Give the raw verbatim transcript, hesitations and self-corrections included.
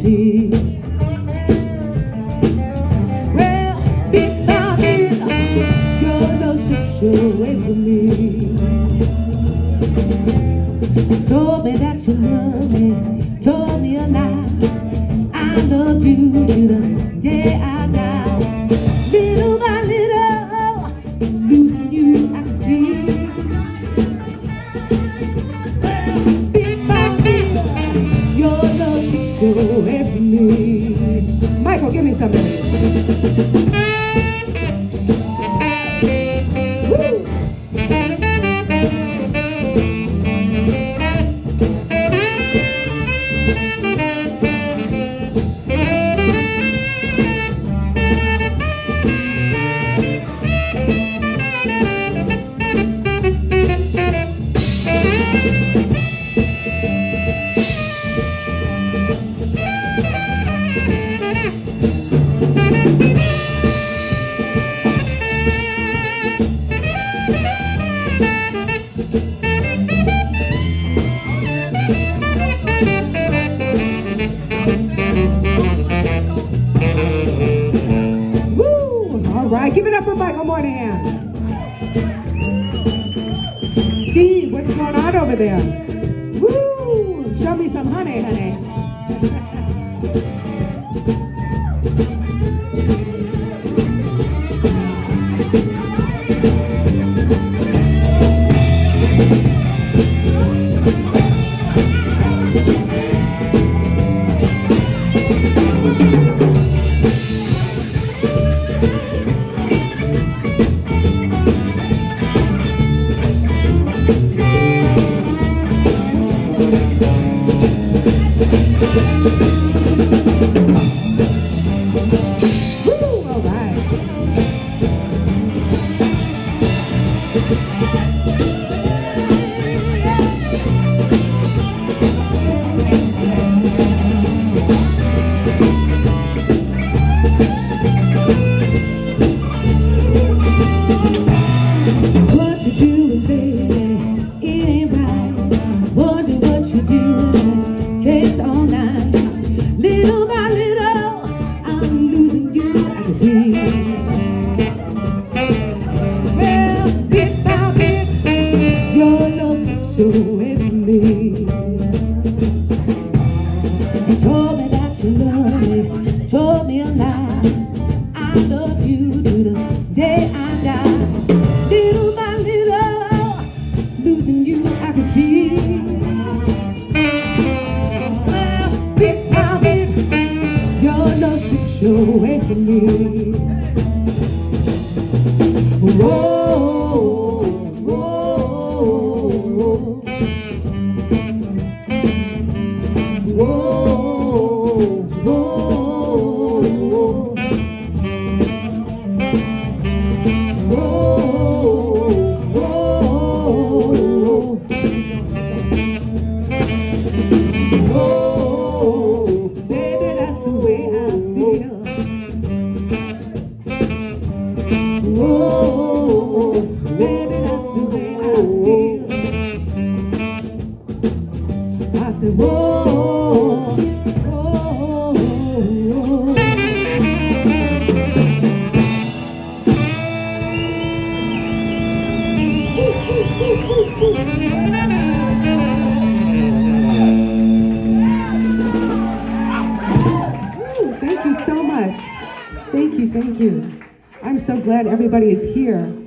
see. Well, big mountain, your love took you away from me. Told me that you love me, told me a lie. I love you to the day I die. Little by little, losing you I can see. Well, big mountain, your love took you away from me. Michael, give me something. Give it up for Michael Moynihan. Steve, what's going on over there? Woo! Show me some honey, honey. Away from me. You told me that you love me, told me a lie. I love you to the day I die. Little by little, losing you I can see. Well, bit by bit, your love slips away from me. Whoa. Whoa, baby, that's the way I feel. I said, whoa, whoa, whoa. Ooh, thank you so much. Thank you, thank you. I'm so glad everybody is here.